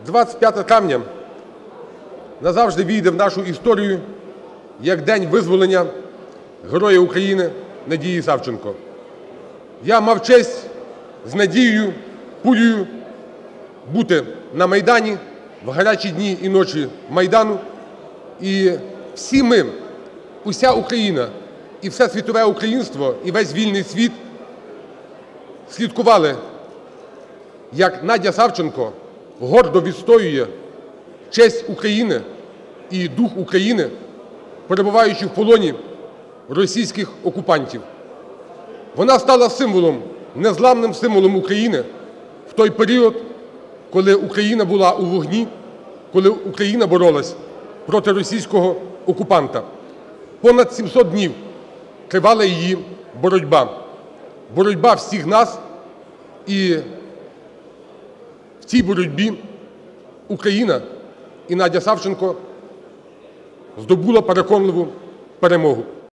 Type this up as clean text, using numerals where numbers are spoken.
25 травня назавжди ввійде в нашу історію як День визволення Героя України Надії Савченко. Я мав честь з Надією Пулею бути на Майдані в гарячі дні і ночі Майдану. І всі ми, уся Україна і все світове українство, і весь вільний світ слідкували, як Надя Савченко гордо відстоює честь України і дух України, перебуваючи в полоні російських окупантів. Вона стала символом, незламним символом України в той період, коли Україна була у вогні, коли Україна боролась проти російського окупанта. Понад 700 днів тривала її боротьба. Боротьба всіх нас, і в цій боротьбі Україна і Надя Савченко здобула переконливу перемогу.